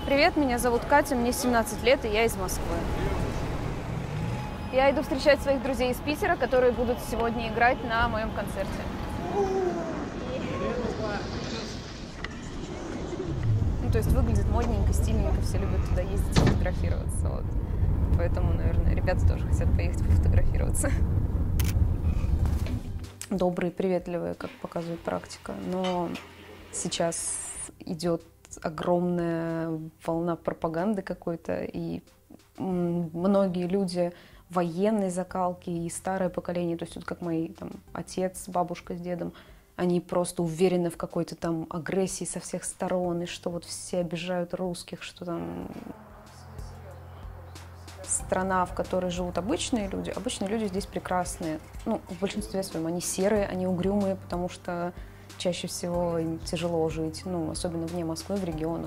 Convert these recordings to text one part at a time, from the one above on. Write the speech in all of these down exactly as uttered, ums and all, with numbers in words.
Привет, меня зовут Катя, мне семнадцать лет, и я из Москвы. Я иду встречать своих друзей из Питера, которые будут сегодня играть на моем концерте. Ну, то есть выглядит модненько, стильненько, все любят туда ездить и фотографироваться. Вот. Поэтому, наверное, ребята тоже хотят поехать пофотографироваться. Добрые, приветливые, как показывает практика, но сейчас идет огромная волна пропаганды какой-то, и многие люди военной закалки и старое поколение, то есть вот как мои там отец, бабушка с дедом, они просто уверены в какой-то там агрессии со всех сторон, и что вот все обижают русских, что там страна, в которой живут обычные люди, обычные люди здесь прекрасные. Ну, в большинстве своем они серые, они угрюмые, потому что чаще всего им тяжело жить, ну, особенно вне Москвы, в регионах.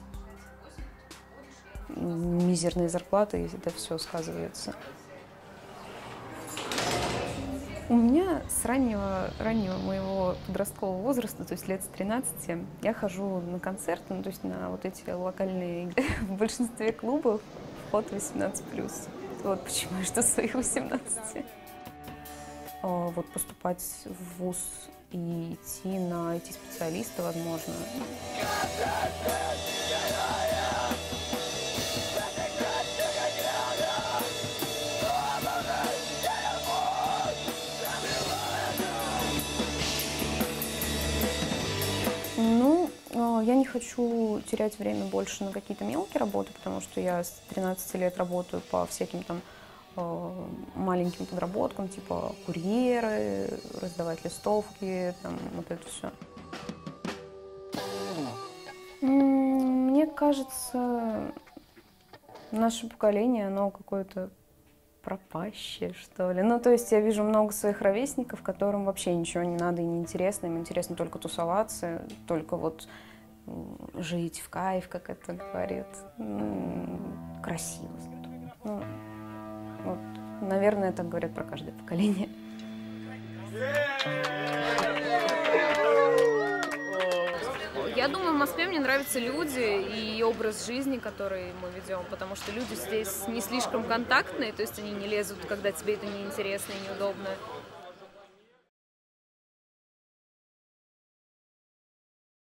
Мизерные зарплаты, и это все сказывается. У меня с раннего, раннего моего подросткового возраста, то есть лет с тринадцати, я хожу на концерты, ну, то есть на вот эти локальные игры. В большинстве клубов вход восемнадцать плюс. Вот почему я жду своих восемнадцати. Вот поступать в вуз и идти на ай ти-специалиста, возможно. Ну, я не хочу терять время больше на какие-то мелкие работы, потому что я с тринадцати лет работаю по всяким там маленьким подработкам, типа курьеры, раздавать листовки, там вот это все. Мне кажется, наше поколение, оно какое-то пропащее, что ли. Ну, то есть я вижу много своих ровесников, которым вообще ничего не надо и не интересно, им интересно только тусоваться, только вот жить в кайф, как это говорят, красиво. Ну, вот, наверное, так говорят про каждое поколение. Я думаю, в Москве мне нравятся люди и образ жизни, который мы ведем, потому что люди здесь не слишком контактные, то есть они не лезут, когда тебе это неинтересно и неудобно.